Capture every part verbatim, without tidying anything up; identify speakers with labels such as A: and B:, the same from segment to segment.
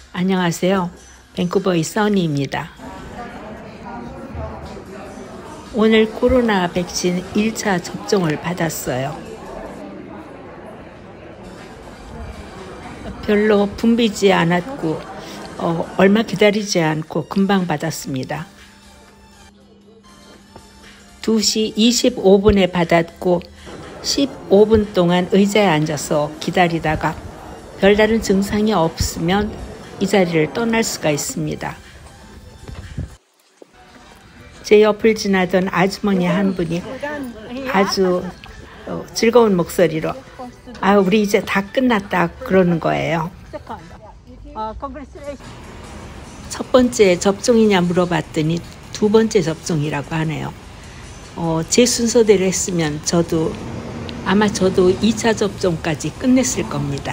A: 안녕하세요. 밴쿠버의 써니입니다. 오늘 코로나 백신 일 차 접종을 받았어요. 별로 붐비지 않았고 어, 얼마 기다리지 않고 금방 받았습니다. 두 시 이십오 분에 받았고 십오 분 동안 의자에 앉아서 기다리다가 별다른 증상이 없으면 이 자리를 떠날 수가 있습니다. 제 옆을 지나던 아주머니 한 분이 아주 즐거운 목소리로 아, 우리 이제 다 끝났다 그러는 거예요. 첫 번째 접종이냐 물어봤더니 두 번째 접종이라고 하네요. 어, 제 순서대로 했으면 저도 아마 저도 이 차 접종까지 끝냈을 겁니다.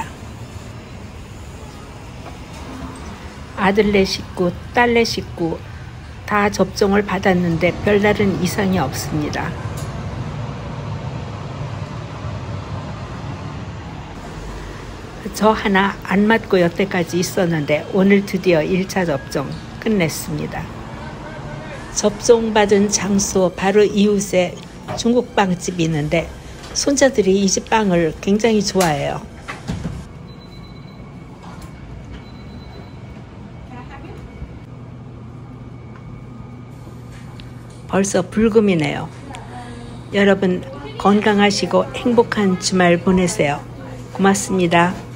A: 아들네 식구, 딸네 식구 다 접종을 받았는데 별다른 이상이 없습니다. 저 하나 안 맞고 여태까지 있었는데 오늘 드디어 일 차 접종 끝냈습니다. 접종받은 장소 바로 이웃에 중국 빵집이 있는데 손자들이 이 집 빵을 굉장히 좋아해요. 벌써 불금이네요. 여러분 건강하시고 행복한 주말 보내세요. 고맙습니다.